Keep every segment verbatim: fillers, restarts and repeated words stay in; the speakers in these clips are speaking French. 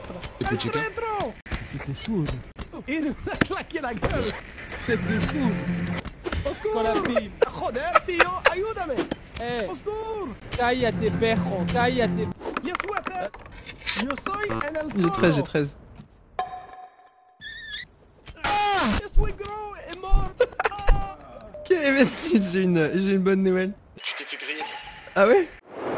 Pocheka. C'était sourd. Il nous a claqué la gueule. C'était sourd. Oscuro. Joder, tío, ayúdame. Eh, Oscuro. cállate, perro, cállate. Yo souhaite. Yo soy en el J'ai solo. treize, j'ai treize. Je suis gros et mort. Ah. Ok, merci, j'ai une, j'ai une bonne nouvelle. Tu t'es fait griller. Ah ouais?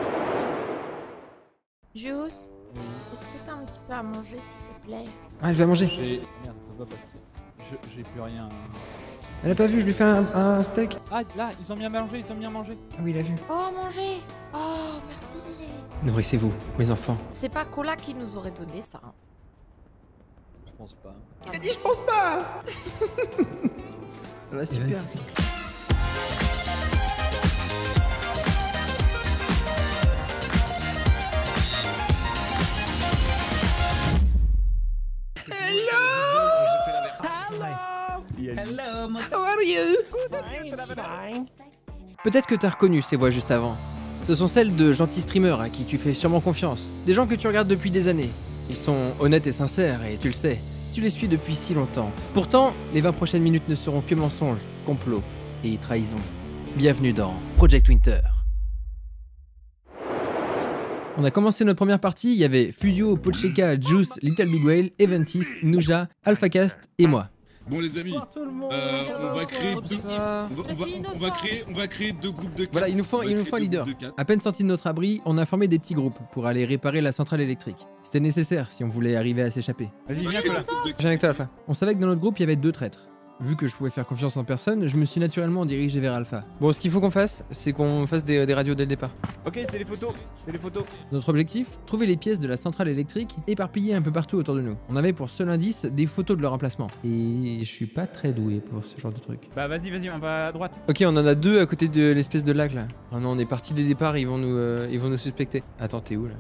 Juice, est-ce que t'as un petit peu à manger, s'il te plaît? Ah, elle va manger. J'ai... Merde, ça va passer. Je- J'ai plus rien. Elle a pas vu, je lui fais un, un steak. Ah, là, ils ont mis à manger, ils ont mis à manger. Ah oui, il a vu. Oh, manger. Oh, merci. Nourrissez-vous, mes enfants. C'est pas Cola qui nous aurait donné ça. hein. Je pense pas. J'ai dit, je pense pas. Ça va super. Hello. How are you? Peut-être que t'as reconnu ces voix juste avant. Ce sont celles de gentils streamers à qui tu fais sûrement confiance. Des gens que tu regardes depuis des années. Ils sont honnêtes et sincères et tu le sais. Tu les suis depuis si longtemps. Pourtant, les vingt prochaines minutes ne seront que mensonges, complots et trahison. Bienvenue dans Project Winter. On a commencé notre première partie, il y avait Fusio, Pocheka, Juice, Little Big Whale, Eventis, Nuja, AlphaCast et moi. Bon les amis, Bonsoir tout le monde. euh, on va créer deux. Ça. On va, on va- on va créer, on va créer deux groupes de quatre. Voilà, il nous faut, On va il nous créer faut un deux leader. groupes de quatre. À peine sorti de notre abri, on a formé des petits groupes pour aller réparer la centrale électrique. C'était nécessaire si on voulait arriver à s'échapper. Vas-y, On va viens, créer Cola. deux groupes de quatre. Viens avec toi, Alpha. On savait que dans notre groupe, il y avait deux traîtres. Vu que je pouvais faire confiance en personne, je me suis naturellement dirigé vers Alpha. Bon, ce qu'il faut qu'on fasse, c'est qu'on fasse des, des radios dès le départ. Ok, c'est les photos. C'est les photos. Notre objectif, trouver les pièces de la centrale électrique éparpillées un peu partout autour de nous. On avait pour seul indice des photos de leur emplacement. Et je suis pas très doué pour ce genre de truc. Bah, vas-y, vas-y, on va à droite. Ok, on en a deux à côté de l'espèce de lac là. Oh non, on est parti dès le départ, ils vont nous, euh, ils vont nous suspecter. Attends, t'es où là?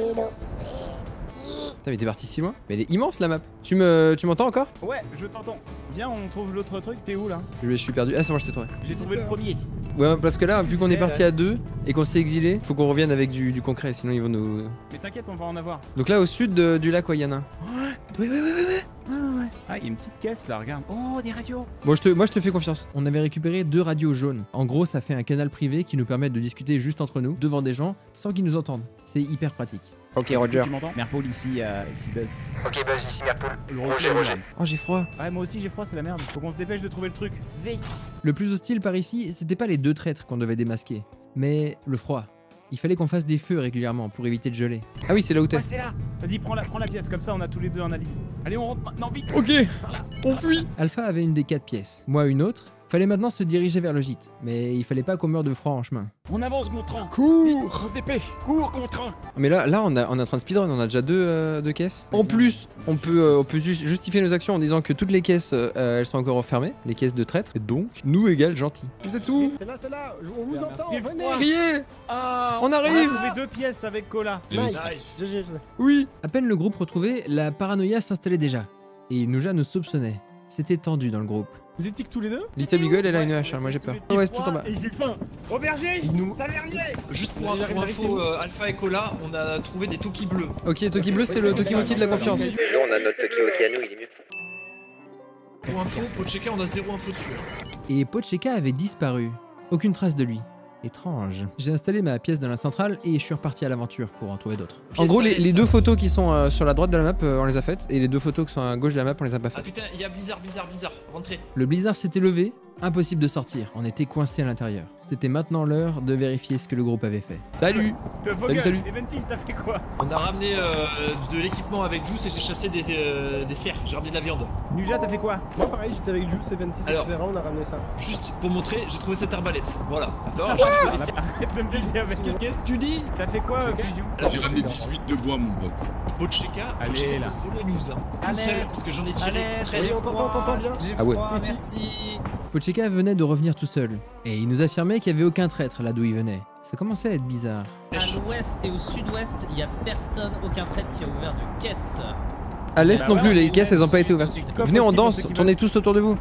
Putain, mais t'es parti si loin? Mais elle est immense la map. Tu me, tu m'entends encore? Ouais, je t'entends. Viens, on trouve l'autre truc. T'es où là? Je suis perdu. Ah, c'est bon, je t'ai trouvé. J'ai trouvé le premier. Ouais, parce que là, vu qu'on est parti à deux et qu'on s'est exilé, faut qu'on revienne avec du, du concret, sinon ils vont nous. Mais t'inquiète, on va en avoir. Donc là, au sud de- du lac, ouais, y en a un. Oui, oui, oui, oui, oui. Ah ouais. Ah, il y a une petite caisse là, regarde. Oh, des radios. Bon, je te, moi, je te fais confiance. On avait récupéré deux radios jaunes. En gros, ça fait un canal privé qui nous permet de discuter juste entre nous, devant des gens, sans qu'ils nous entendent. C'est hyper pratique. Ok, Roger. Tu m'entends? Merpole ici, euh, ici Buzz. Ok, Buzz, ici Merpole. Le retour, Oh, j'ai froid. Ouais, moi aussi j'ai froid, c'est la merde. Faut qu'on se dépêche de trouver le truc. Vite. Le plus hostile par ici, c'était pas les deux traîtres qu'on devait démasquer, mais le froid. Il fallait qu'on fasse des feux régulièrement pour éviter de geler. Ah oui, c'est là où t'es. Ouais, c'est là. Vas-y, prends la, prends la pièce, comme ça on a tous les deux un avis. Allez, on rentre maintenant, vite. Ok, on fuit. Alpha avait une des quatre pièces, moi une autre. Fallait maintenant se diriger vers le gîte, mais il fallait pas qu'on meure de froid en chemin. On avance, Gontran. Cours. On se dépêche. Cours, Gontran. Mais là, là on, a, on est en train de speedrun, on a déjà deux, euh, deux caisses. En plus, on peut, euh, on peut ju- justifier nos actions en disant que toutes les caisses, euh, elles sont encore enfermées, les caisses de traître. Et donc, nous égale gentil. Vous êtes où? C'est là, c'est là. Je- On vous Bien, entend. merci. Venez. Criez. Ah, On arrive. On a trouvé deux pièces avec Cola. Nice. G G. Oui. À peine le groupe retrouvé, la paranoïa s'installait déjà. Et Nuja nous soupçonnait. C'était tendu dans le groupe. Vous étiez que tous les deux? Little Big Whale, elle a une hache, hein, moi j'ai peur. Tous les Ouais, c'est tout en bas. Et j'ai faim. Aubergiste. Nous. Tavernier. Juste pour, pour info, euh, Alpha et Cola, on a trouvé des Toki bleus. Ok, Toki bleu, c'est le Toki Moki de la confiance. Nous, on a notre Tokiwoki à nous, il est mieux. Pour info, Pocheka, on a zéro info dessus. Et Pocheka avait disparu. Aucune trace de lui. Étrange. J'ai installé ma pièce dans la centrale et je suis reparti à l'aventure pour en trouver d'autres. En Pièce gros, les, à l'est. les deux photos qui sont euh, sur la droite de la map, euh, on les a faites, et les deux photos qui sont à gauche de la map, on les a pas Ah faites. putain, il y a Blizzard, Blizzard, Blizzard, rentrez. Le blizzard s'était levé, impossible de sortir, on était coincé à l'intérieur. C'était maintenant l'heure de vérifier ce que le groupe avait fait. Salut. Salut, salut. Eventis, t'as fait quoi? On a ramené euh, de l'équipement avec Juice et j'ai chassé des, euh, des cerfs, j'ai ramené de la viande. Nuja, t'as fait quoi? Moi, pareil, j'étais avec Juice et vingt-six, et Alors. cetera. On a ramené ça. Juste pour montrer, j'ai trouvé cette arbalète. Voilà. D'accord. Arrête de me dire avec. Qu'est-ce que tu dis? T'as fait quoi, euh, Fusion? J'ai ramené dix-huit de bois, mon pote. Pocheka, Allez, Pocheka, là. on a zéro news. Hein. Qu'une Allez. seule, parce que j'en ai tiré Allez, treize. Oui, on t'entend, on t'entend bien. Ah ouais. merci. Pocheka venait de revenir tout seul, et il nous affirmait qu'il n'y avait aucun traître là d'où il venait. Ça commençait à être bizarre. À l'ouest et au sud-ouest, il n'y a personne, aucun traître qui a ouvert de caisse. À l'est Bah non voilà, plus, les et caisses ouais, elles ont pas été c'est- ouvertes. c'est comme Venez on possible, danse, ceux qui tournez tous autour de vous.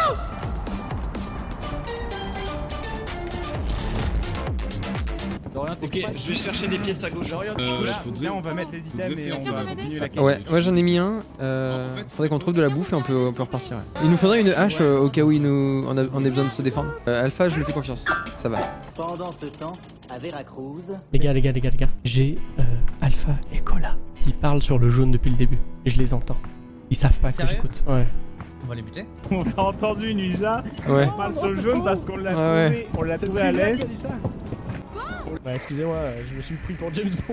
Dorian, Ok, je vais chercher des pièces à gauche. Là, Euh, là, faudrait- là, on va mettre les items faudrait et faire on Quelqu'un va peut m'aider continuer la quête. Ouais, moi j'en ai mis un. Euh, En fait, faudrait qu'on trouve de la bouffe et on peut, on peut repartir. Ouais. Il nous faudrait une hache euh, au cas où il nous, on, a, on ait besoin de se défendre. Euh, Alpha, je lui fais confiance. Ça va. Pendant ce temps, à Veracruz, Les gars, les gars, les gars, les gars. J'ai euh, Alpha et Cola qui parlent sur le jaune depuis le début. Et je les entends. Ils savent pas que Sérieux j'écoute. Ouais. On va les buter. On t'a entendu, Nuja. Ouais. On parle sur le jaune parce qu'on l'a Ouais, trouvé, on l'a trouvé à l'est. Bah excusez-moi, je me suis pris pour James Bond.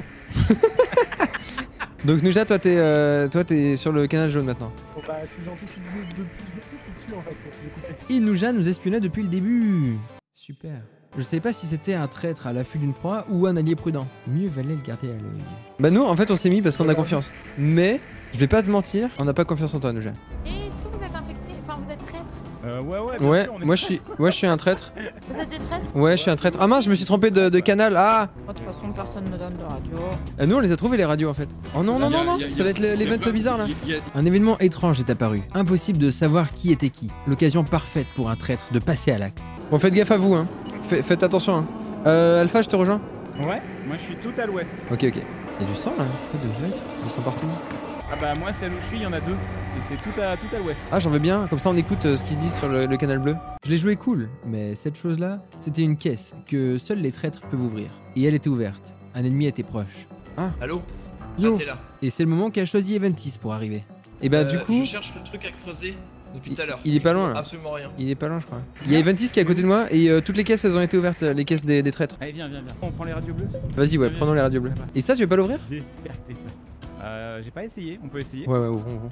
Donc Nuja, toi t'es euh, toi t'es sur le canal jaune maintenant. Bon bah je suis gentil, je suis depuis le début, je suis dessus en fait pour vous écouter. Et Nuja nous espionnait depuis le début. Super. Je savais pas si c'était un traître à l'affût d'une proie ou un allié prudent. Mieux valait le garder à l'œil. Bah nous en fait on s'est mis parce qu'on a confiance. Mais je vais pas te mentir, on n'a pas confiance en toi Nuja. Et est-ce que vous êtes infecté? Enfin, vous êtes traître? Euh, ouais, ouais, bien Ouais, sûr, on est moi je suis ouais je suis un traître. Vous êtes des traîtres? Ouais je suis un traître. Ah mince je me suis trompé de, de canal. Ah De toute façon, personne me donne de radio. Euh, Nous on les a trouvés les radios en fait. Oh non non Y a- non non, y a- y ça a- va être y a l'event pas- bizarre là. y a- Un événement étrange est apparu. Impossible de savoir qui était qui. L'occasion parfaite pour un traître de passer à l'acte. Bon faites gaffe à vous hein. Fait- faites attention hein. Euh, Alpha je te rejoins. Ouais, moi je suis tout à l'ouest. Ok ok. Y'a du sang là. Quoi de vrai. Du sang partout. Ah bah moi celle où je suis, il y en a deux. Et c'est tout à, tout à l'ouest. Ah j'en veux bien, comme ça on écoute euh, ce qui se dit sur le, le canal bleu. Je l'ai joué cool, mais cette chose là, c'était une caisse que seuls les traîtres peuvent ouvrir. Et elle était ouverte. Un ennemi était proche. Allô? Yo. Ah, t'es là. Et c'est le moment qu'a choisi Eventis pour arriver. Et bah Euh, du coup, Je cherche le truc à creuser depuis Il- tout à l'heure. il est pas loin, là. Absolument rien. il est pas loin je crois. Il y a Eventis qui est à côté de moi et euh, toutes les caisses elles ont été ouvertes, euh, les caisses des, des traîtres. Allez viens, viens, viens. On prend les radios bleues. Vas-y ouais, Viens, prenons les viens. radios bleues. Ça va. Et ça tu veux pas l'ouvrir? J'espère que t'es prêt. Euh, j'ai pas essayé, on peut essayer. Ouais ouais, ouvrons, ouvrons.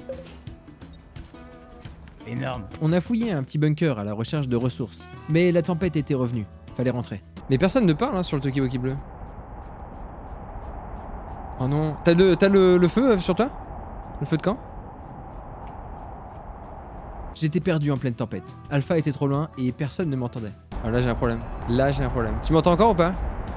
Énorme. On a fouillé un petit bunker à la recherche de ressources. Mais la tempête était revenue. Fallait rentrer. Mais personne ne parle hein, sur le Tokiwoki bleu. Oh non. T'as le, t'as le, le feu euh, sur toi? Le feu de camp? J'étais perdu en pleine tempête. Alpha était trop loin et personne ne m'entendait. Ah, là j'ai un problème. Là j'ai un problème. Tu m'entends encore ou pas?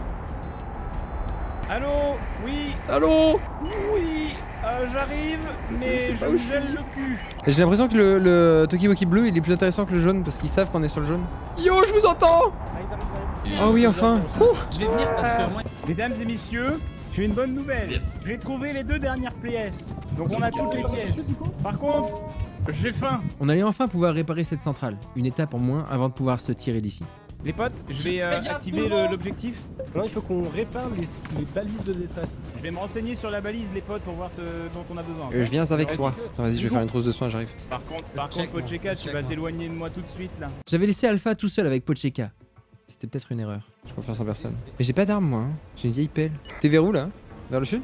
Allô? Oui? Allô? Oui? Euh, j'arrive, mais Je sais je pas où me je gèle le cul. J'ai l'impression que le, le Tokiwoki bleu il est plus intéressant que le jaune parce qu'ils savent qu'on est sur le jaune. Yo, je vous entends! Ah ils arrivent, ils arrivent. Oh oui, enfin! Je vais venir parce que moi. Mesdames et messieurs, j'ai une bonne nouvelle. Bien. J'ai trouvé les deux dernières pièces. Donc on a toutes les pièces. Par contre, j'ai faim. On allait enfin pouvoir réparer cette centrale. Une étape en moins avant de pouvoir se tirer d'ici. Les potes, je vais euh, Regarde activer tout le le- monde. l'objectif. Non, il faut qu'on répare les, les balises de détresse. Je vais me renseigner sur la balise, les potes, pour voir ce dont on a besoin. Euh, je viens avec Vas-y. toi. Attends, vas-y, je vais faire une trousse de soins, j'arrive. Par contre, par Check, contre, Pocheka, bon, tu check, vas bon. t'éloigner de moi tout de suite là. J'avais laissé Alpha tout seul avec Pocheka. C'était peut-être une erreur. Je confiance en personne. Mais j'ai pas d'arme moi. Hein. J'ai une vieille pelle. T'es vers où là? Vers le sud?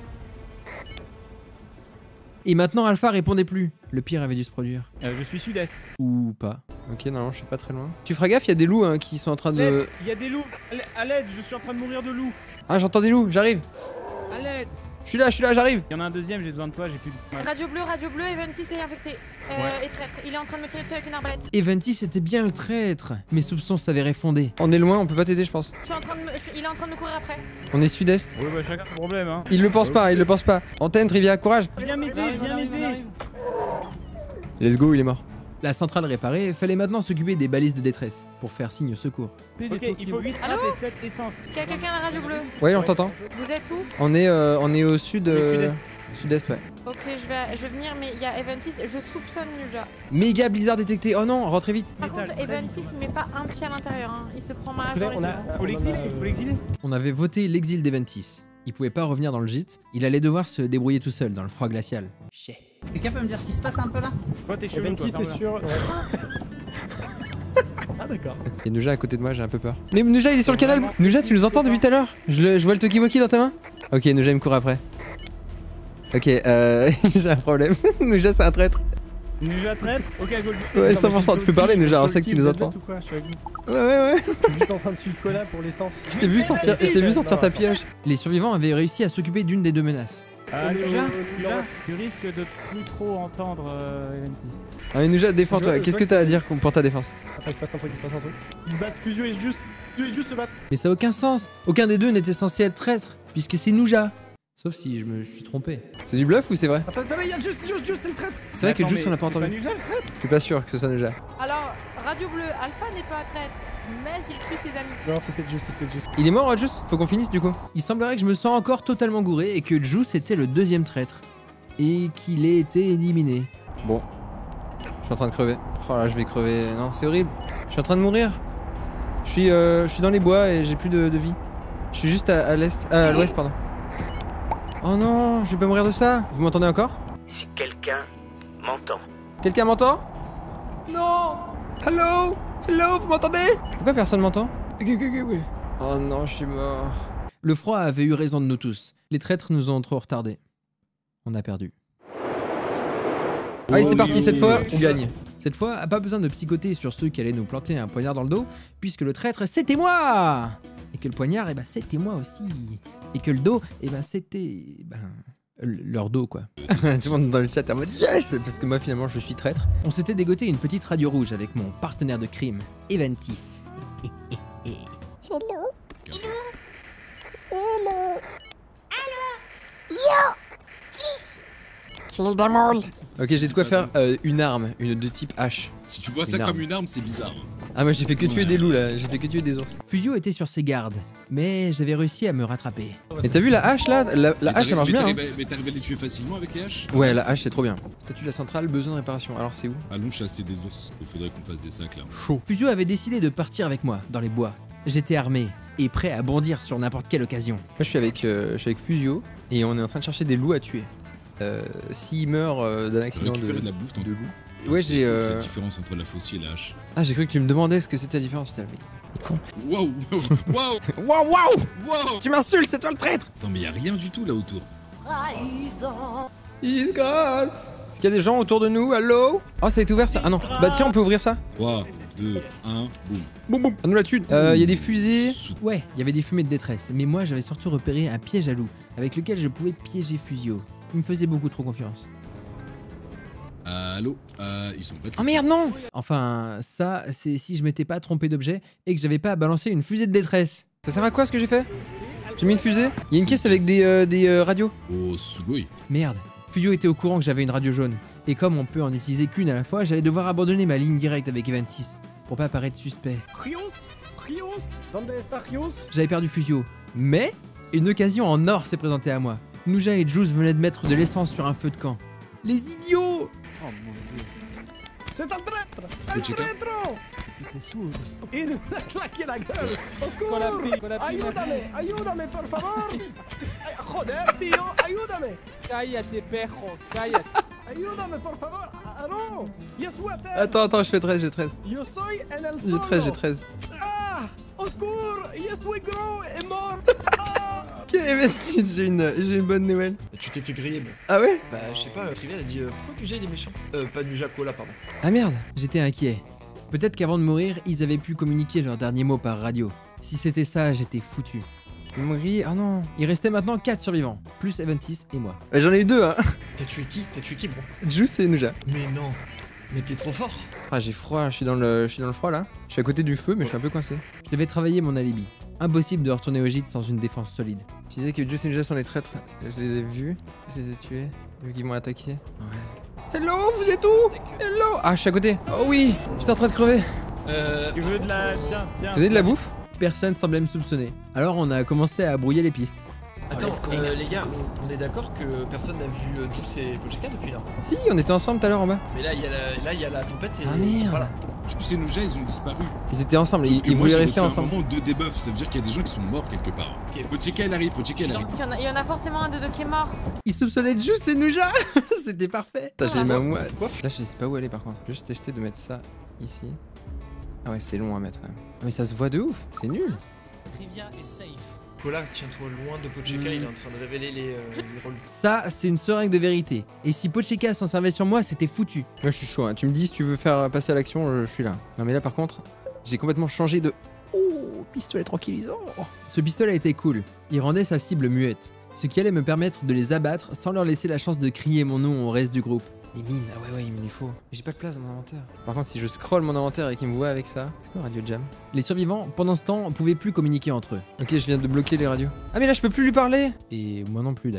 Et maintenant Alpha répondait plus. Le pire avait dû se produire. Euh, je suis sud-est. Ou pas. Ok, non, je suis pas très loin. Tu feras gaffe, il y a des loups hein, qui sont en train de. L'aide, il y a des loups. À l'aide, je suis en train de mourir de loups. Ah, j'entends des loups, j'arrive. À l'aide. Je suis là, je suis là, j'arrive. Il y en a un deuxième, j'ai besoin de toi, j'ai plus de. Ouais. Radio bleu, radio bleu, Eventis est infecté. Euh, Ouais. et traître. Il est en train de me tirer dessus avec une arbalète. Eventis était bien le traître. Mes soupçons s'avéraient fondés. On est loin, on peut pas t'aider, je pense. Je suis en train de me- je- Il est en train de me courir après. On est sud-est. Ouais, bah chacun son problème, hein. Il le pense pas, il le pense pas. Antenne, Trivia, courage. Viens m'aider, On arrive, viens on arrive, on m'aider. arrive. Let's go, il est mort. La centrale réparée, fallait maintenant s'occuper des balises de détresse pour faire signe au secours. Ok, il faut huit straps Allô et sept essences. Est-ce qu'il y a quelqu'un à la radio bleue? Ouais, on t'entend. Vous êtes où? On est, euh, on est au sud. Le euh, sud-est. Sud-est, ouais. Ok, je vais, je vais venir, mais il y a Eventis. Je soupçonne Nuja. Méga blizzard détecté. Oh non, rentrez vite. Par Métal, contre, très Eventis, il met pas un pied à l'intérieur. Hein. Il se prend ma Vous dans savez, les on a, yeux. on Faut en l'exiler, a, faut euh, l'exiler. On avait voté l'exil d'Eventis. Il pouvait pas revenir dans le gîte. Il allait devoir se débrouiller tout seul dans le froid glacial. Chier. Quelqu'un peut me dire ce qui se passe un peu là? Toi, t'es chelou, toi. Eventis, c'est ferme-la. sûr. Ouais. Ah d'accord. Et Nuja à côté de moi, j'ai un peu peur. Mais Nuja, il est sur le canal. Nuja, tu nous entends depuis tout à l'heure? je, le- je vois le Tokiwoki dans ta main. Ok, Nuja, il me court après. Ok, euh, j'ai un problème. Nuja, c'est un traître. Nuja traître. Ok, go. Ouais, cent pour cent, tu peux parler, Nuja, on sait que tu nous entends. Ou quoi, je suis avec vous. Ouais, ouais, ouais. Je suis juste en train de suivre Cola pour l'essence. Je t'ai vu sortir, je t'ai vu sortir ta piège. Les survivants avaient réussi à s'occuper d'une des deux menaces. Euh, On est Nuja, au- Nuja, nord-ouest. tu risques de plus trop entendre euh, Eventis. Ah, mais Nuja, défends-toi. Je- je Qu'est-ce vois que t'as à que- dire pour ta défense? Attends, il se passe un truc, il se passe un truc. Ils se battent, Fusio et juste. Fusio et juste se battent. Mais ça a aucun sens. Aucun des deux n'était censé être traître, puisque c'est Nuja. Sauf si je me suis trompé. C'est du bluff ou c'est vrai? Attends, attends, il y a juste, juste, juste, c'est le traître. C'est vrai que Attends, juste on mais l'a pas c'est entendu. Pas Nuja le traître. Je suis pas sûr que ce soit Nuja. Alors, radio bleue, Alpha n'est pas traître. mais il tue ses amis. Non, c'était Juice, c'était Juice. Il est mort, Juice? Faut qu'on finisse du coup. Il semblerait que je me sens encore totalement gouré et que Juice était le deuxième traître. Et qu'il ait été éliminé. Bon. Je suis en train de crever. Oh là, je vais crever. Non, c'est horrible. Je suis en train de mourir. Je suis, euh, je suis dans les bois et j'ai plus de, de vie. Je suis juste à, à l'est. Euh, à l'ouest, pardon. Oh non, je vais pas mourir de ça. Vous m'entendez encore? Si quelqu'un m'entend. Quelqu'un m'entend? Non! Hello? Hello, vous m'entendez? Pourquoi personne m'entend? Oh non, je suis mort. Le froid avait eu raison de nous tous. Les traîtres nous ont trop retardés. On a perdu. Allez, c'est parti, cette fois, on gagne. Cette fois, pas besoin de psychoter sur ceux qui allaient nous planter un poignard dans le dos, puisque le traître, c'était moi! Et que le poignard, eh ben, c'était moi aussi. Et que le dos, eh ben, c'était... Ben... leur dos quoi. Tout le monde dans le chat en mode yes, parce que moi finalement je suis traître. On s'était dégoté une petite radio rouge avec mon partenaire de crime, Eventis. Hello. Hello. Hello. Yo. Fish. Kill them all. Ok, j'ai de quoi faire euh, une arme, une de type H. Si tu vois ça Une comme arme. une arme, c'est bizarre. Ah moi j'ai fait que tuer Ouais. des loups là, j'ai fait que tuer des ours. Fusio était sur ses gardes, mais j'avais réussi à me rattraper. Et t'as vu la hache là? La, la Mais hache elle marche t'arrives- bien. mais Hein. t'arrives à- Mais t'arrives à les tuer facilement avec les haches? Ouais, la hache c'est trop bien. Statut de la centrale, besoin de réparation. Alors c'est où? Allons chasser des ours. Il faudrait qu'on fasse des sacs là. Chaud. Fusio avait décidé de partir avec moi dans les bois. J'étais armé et prêt à bondir sur n'importe quelle occasion. Moi je suis avec, euh, je suis avec Fusio et on est en train de chercher des loups à tuer. Euh, S'il meurt euh, d'un accident de... Récupérer de la bouffe dans de le loup. Ouais, j'ai, euh, la différence entre la faucille et la hache. Ah j'ai cru que tu me demandais ce que c'était la différence. J'étais là, mais con. Waouh, waouh, waouh, Waouh waouh. waouh. Tu m'insultes, c'est toi le traître. Attends, mais y a rien du tout là autour. Is grass. Est-ce qu'il y a des gens autour de nous? Allô? Oh ça est ouvert ça? Ah non. Bah tiens on peut ouvrir ça. trois, deux, un, boum. Boum boum. À nous la tue. Euh, il y a des fusées. Sous- Ouais, il y avait des fumées de détresse. Mais moi j'avais surtout repéré un piège à loup avec lequel je pouvais piéger Fusio. Il me faisait beaucoup trop confiance. Allô? Euh, ils sont pas Oh merde non. Enfin ça c'est si je m'étais pas trompé d'objet et que j'avais pas balancé une fusée de détresse. Ça sert à quoi ce que j'ai fait? J'ai mis une fusée. Il y a une caisse avec des, euh, des euh, radios. Oh, Sugoi. Merde. Fusio était au courant que j'avais une radio jaune. Et comme on peut en utiliser qu'une à la fois, j'allais devoir abandonner ma ligne directe avec Eventis pour pas paraître suspect. Rios, Rios, donde está Rios? J'avais perdu Fusio. Mais une occasion en or s'est présentée à moi. Nuja et Juice venaient de mettre de l'essence sur un feu de camp. Les idiots! Oh mon dieu. C'est un traître! Un Pocheka. traître! C'était sourd. Il nous a claqué la gueule! Au secours! Ayúdame! Ayúdame, por favor! Ay, joder, tío! Ayúdame! Cállate, perro, cállate. Ayúdame, por favor! Allô! Yo soy a terre! Attends, attends, je fais treize, j'ai treize. Yo soy en el J'ai solo! treize, j'ai treize. Ah! Au secours! Yo soy gros et mort! Ah! Ok, Eventis, j'ai une, j'ai une bonne nouvelle. Tu t'es fait griller, bon. Ah ouais? Bah, je sais pas, Trivial a dit euh, pourquoi Nuja il est méchant? Euh, pas Nuja, Koala, pardon. Ah merde, j'étais inquiet. Peut-être qu'avant de mourir, ils avaient pu communiquer leurs derniers mots par radio. Si c'était ça, j'étais foutu. Ils m'ont grillé, ah non. Il restait maintenant quatre survivants, plus Eventis et moi. J'en ai eu deux, hein. T'as tué qui? T'as tué qui, bro? Juice et Nuja. Mais non. Mais t'es trop fort. Ah j'ai froid, je suis dans le, je suis dans le froid là. Je suis à côté du feu mais je suis un peu coincé. Je devais travailler mon alibi. Impossible de retourner au gîte sans une défense solide. Tu disais que Juice et Nuja sont les traîtres. Je les ai vus, je les ai tués. Vu qu'ils m'ont attaqué. Ouais. Hello, vous êtes où? Hello. Ah je suis à côté. Oh oui, j'étais en train de crever. Euh. Tu veux de la... Tiens, tiens. Vous avez de la bouffe? Personne semblait me soupçonner. Alors on a commencé à brouiller les pistes. Attends, euh, les gars, on est d'accord que personne n'a vu euh, Juice et Pocheka depuis là. Si, on était ensemble tout à l'heure en bas. Mais là, il y a la, là, il y a la tempête et Ah ils sont pas là. merde. Du coup, ces Nuja, ils ont disparu. Ils étaient ensemble, Sauf ils, que ils moi, voulaient j'ai rester reçu ensemble. un moment deux debuffs, ça veut dire qu'il y a des gens qui sont morts quelque part. Ok. Pocheka, elle arrive, Pocheka, elle arrive. Il y, en a, il y en a forcément un de deux qui est mort. Ils soupçonnaient Juice et Nuja. C'était parfait. Putain, j'ai ma mouette. Quoi? Là, je sais pas où aller par contre. Juste acheter de mettre ça ici. Ah ouais, c'est long à mettre quand même. Ah, mais ça se voit de ouf, c'est nul. Trivia est safe. Koala, tiens-toi loin de Pocheka, Mm. il est en train de révéler les, euh, les rôles. Ça, c'est une seringue de vérité. Et si Pocheka s'en servait sur moi, c'était foutu. Moi, je suis chaud. Hein. Tu me dis si tu veux faire passer à l'action, je, je suis là. Non, mais là, par contre, j'ai complètement changé de. Oh, pistolet tranquillisant. Ce pistolet était cool. Il rendait sa cible muette, ce qui allait me permettre de les abattre sans leur laisser la chance de crier mon nom au reste du groupe. Les mines, ah ouais, ouais, il me les faut. Mais j'ai pas de place dans mon inventaire. Par contre, si je scroll mon inventaire et qu'ils me voient avec ça. C'est quoi Radio Jam? Les survivants, pendant ce temps, pouvaient plus communiquer entre eux. Ok, je viens de bloquer les radios. Ah, mais là, je peux plus lui parler! Et moi non plus d'ailleurs.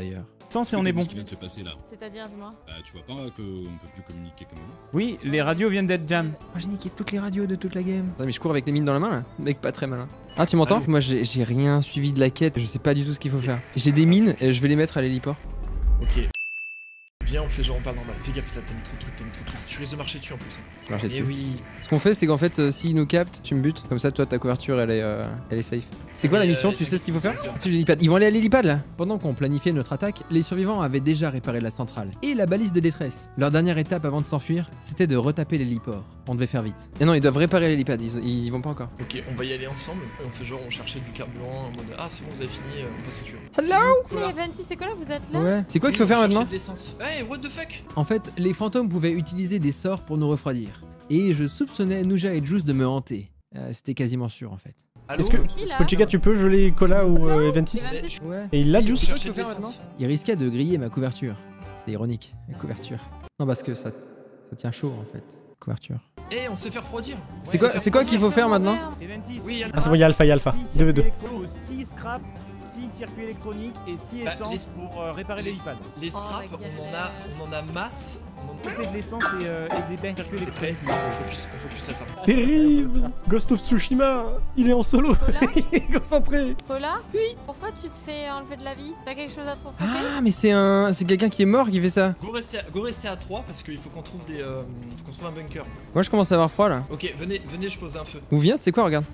Sens et on est bon. Ce qui vient de se passer là. C'est-à-dire, dis-moi. Bah, tu vois pas qu'on peut plus communiquer comme avant. Oui, les radios viennent d'être jam. Moi j'ai niqué toutes les radios de toute la game. Attends, mais je cours avec les mines dans la main là. Mec, pas très malin. Ah, tu m'entends? Moi j'ai j'ai rien suivi de la quête. Je sais pas du tout ce qu'il faut faire. J'ai des mines et je vais les mettre à l'héliport. Ok. Viens, on fait genre on parle normal. Fais gaffe, ça t'aimes trop de trucs, t'aimes trop de trucs. Tu risques de marcher dessus en plus. Hein. Marcher Mais dessus. oui. Ce qu'on fait, c'est qu'en fait, euh, s'ils nous captent, tu me butes. Comme ça, toi, ta couverture, elle est, euh, elle est safe. C'est quoi la Et, mission? euh, Tu sais ce qu'il faut faire? c'est- C'est l'hélipad. Ils vont aller à l'hélipad là. Pendant qu'on planifiait notre attaque, les survivants avaient déjà réparé la centrale et la balise de détresse. Leur dernière étape avant de s'enfuir, c'était de retaper l'héliport. On devait faire vite. Et non, ils doivent réparer l'hélipad. Ils, ils y vont pas encore. Ok, on va y aller ensemble. Et on fait genre on cherchait du carburant en mode ah c'est bon vous avez fini, euh, on passe au suivant. Hello. Mais Venti, c'est quoi là? Vous êtes là? Ouais. C'est quoi qu'il faut Oui, faire on maintenant? cherchait de l'essence. Hey, what the fuck? En fait, les fantômes pouvaient utiliser des sorts pour nous refroidir. Et je soupçonnais Nouja et Juice de me hanter. Euh, C'était quasiment sûr en fait. Allô? Est-ce que Qui, là? Pochiga, tu peux geler Cola ou euh, Eventis? Eventis. Ouais. Et il l'a On Juice? cherchait de faire l'essence. Il risquait de griller ma couverture. C'est ironique, la couverture. Non, parce que ça, ça tient chaud en fait. Couverture. Eh, on s'est fait refroidir. C'est Ouais, quoi, on s'est c'est fait quoi refroidir. qu'il faut faire maintenant? Eventis. Oui, Ah, c'est bon, il y a Alpha, il y a Alpha. six deux v deux. circuits électro- six scrap, six circuits électroniques et six Bah, essences les- pour euh, réparer les- l'hélipad. Les Oh, scraps, la on en a, galère. on en a masse. On en a... Mettez de l'essence et, euh, et des bains circuits T'es prêt? électroniques. On focus, on focus Alpha. Terrible! Ghost of Tsushima, il est en solo, Cola? il est concentré. Paula? Oui. Pourquoi tu te fais enlever de la vie? T'as quelque chose à te reprocher? Ah, mais c'est un, c'est quelqu'un qui est mort qui fait ça. Go rester, à, go rester à trois parce qu'il faut qu'on trouve des, euh, faut qu'on trouve un bunker. Moi, je commence à avoir froid là. Ok, venez, venez, je pose un feu. Ou viens, tu sais quoi, regarde.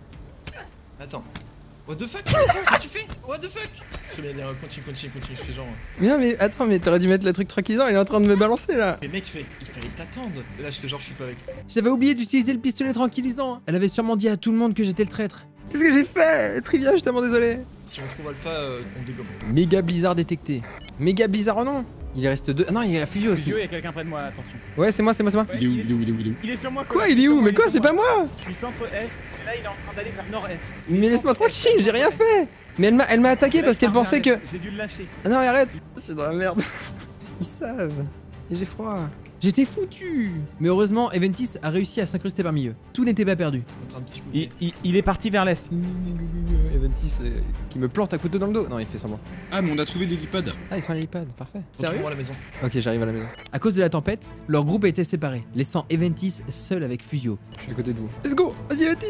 Attends. What the fuck? Qu'est-ce que tu fais? What the fuck? C'est très bien, allez, continue, continue, continue, je fais genre. Mais non, mais attends, mais t'aurais dû mettre le truc tranquillisant. Il est en train de me balancer là. Mais mec, il fallait, il fallait t'attendre. Là, je fais genre, je suis pas avec. J'avais oublié d'utiliser le pistolet tranquillisant. Elle avait sûrement dit à tout le monde que j'étais le traître. Qu'est-ce que j'ai fait? Trivia, je suis tellement désolé. Si on trouve Alpha, euh, on dégomme. Méga blizzard détecté. Méga blizzard, oh non. Il reste deux. Ah non, il y a Fusio aussi. Fusio, il y a quelqu'un près de moi, attention. Ouais, c'est moi, c'est moi, c'est moi. Il est où, il est où, il est où, il est où? Il est sur moi. Quoi, il est où? Mais quoi, c'est pas moi. Je suis centre-est, et là il est en train d'aller vers nord-est. Mais laisse-moi tranquille, j'ai rien fait. Mais elle m'a, elle m'a attaqué parce qu'elle pensait que. J'ai dû le lâcher. Ah non, mais arrête. Je suis dans la merde. Ils savent. Et j'ai froid. J'étais foutu. Mais heureusement, Eventis a réussi à s'incruster parmi eux. Tout n'était pas perdu. On est en train de psychoter. Il, il, il est parti vers l'est. Eventis euh, qui me plante un couteau dans le dos. Non, il fait semblant. Ah, mais on a trouvé l'hélipad. Ah, ils sont à l'hélipad, parfait. Sérieux? Retrouve-moi à la maison. Ok, j'arrive à la maison. À cause de la tempête, leur groupe a été séparé, laissant Eventis seul avec Fusio. Je suis à côté de vous. Let's go. Vas-y, Eventis.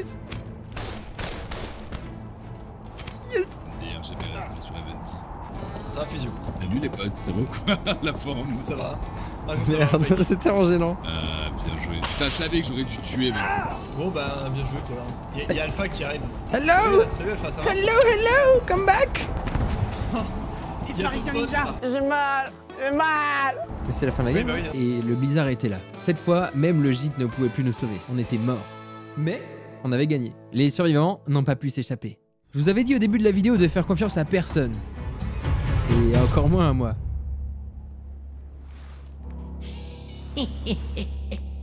Yes. D'ailleurs, j'ai bien resté sur Avanti. Ça va, Fusio. Salut les potes, ça va quoi? La forme. Ça va. Ah, non, ça va, Merde, mec. c'était tellement gênant. Ah, bien joué. Putain, je savais que j'aurais dû tuer, mec. Bon, bah, bien joué, toi là. Il y, a- il y a Alpha qui arrive. Hello. Salut, salut Alpha, ça va? Hello, hello, come back. Il y a ton pote, là. J'ai mal, j'ai mal. Mais c'est la fin de la Oui, game. bah oui. Et le blizzard était là. Cette fois, même le gîte ne pouvait plus nous sauver. On était morts. Mais on avait gagné. Les survivants n'ont pas pu s'échapper. Je vous avais dit au début de la vidéo de faire confiance à personne. Et encore moins à moi.